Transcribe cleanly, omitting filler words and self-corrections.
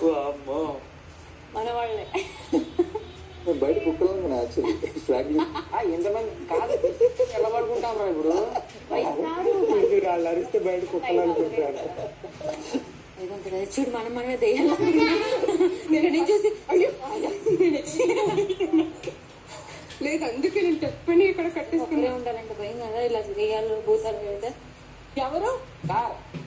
అమ్మో మన వాళ్ళే బయట కుక్కలు యాక్చువల్లీ ఎంతమంది కాదు ఎలా పడుకుంటాం రా ఇప్పుడు వాళ్ళు అరిస్తే బయట కుక్కలు అనుకుంటారు చూడు మనం మనమే దెయ్యాలి నేను చూసి లేదు అందుకే నేను చెప్పని ఇక్కడ కట్టేసుకునే ఉండాలంటే భయం కదా ఇలా దెయ్యాలు భూతాలు ఎవరు